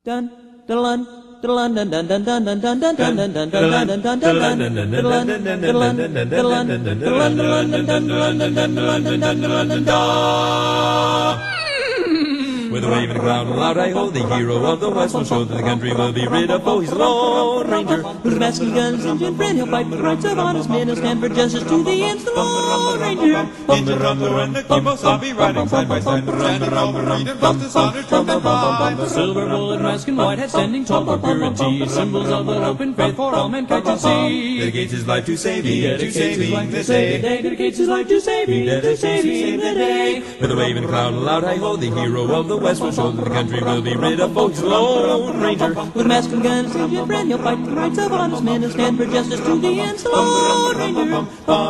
dun dun dun dun dun dun dun dun dun dun dun dun dun dun. With a wave and a cloud and a loud hi-ho, the hero of the West will show that the country will be rid of foe. He's a Lone Ranger with a mask and guns and gin friend, he'll fight for the rights of honest men and stand for justice to the end. The Lone Ranger. In the rumble and the Kimos, I'll be riding side by side, standing tall for freedom, justice, honor, truth, and pride. Silver bullet, mask and white hat, standing tall for purity, symbols of the hope and faith for all mankind to see. dedicates his life to saving, Dedicates his life to save the day. Dedicates his life to saving, to saving the day. With a wave and a cloud and a loud hi-ho, the hero of the West will show that the country will be rid of foe. He's a Lone Ranger With a mask and guns and gin friend, he'll fight for the rights of honest men and stand for justice to the end. The Lone Ranger.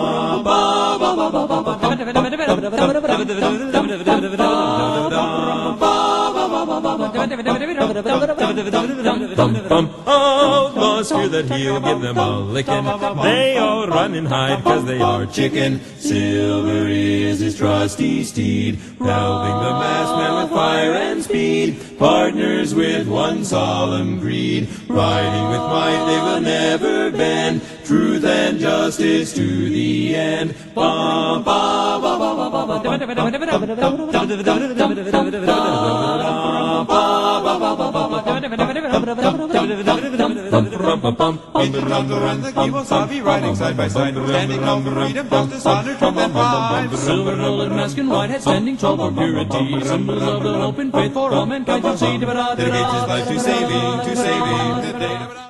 Outlaws fear that he'll give them a licking. They all run and hide 'cause they are chicken. Silver is his trusty steed, pelting the masked man with fire and speed. Partners with one solemn creed, riding with might they will never bend. Truth and justice to the end. Bum, bum, bum, bum, bum, bum, bum. In the rumble and the Kimos, I'll be riding side by side, standing tall for freedom, justice, honor, truth, and pride. Silver bullet, mask and white hat, standing tall for purity, symbols of the hope and faith for all mankind to see. Dedicates his life to saving the day.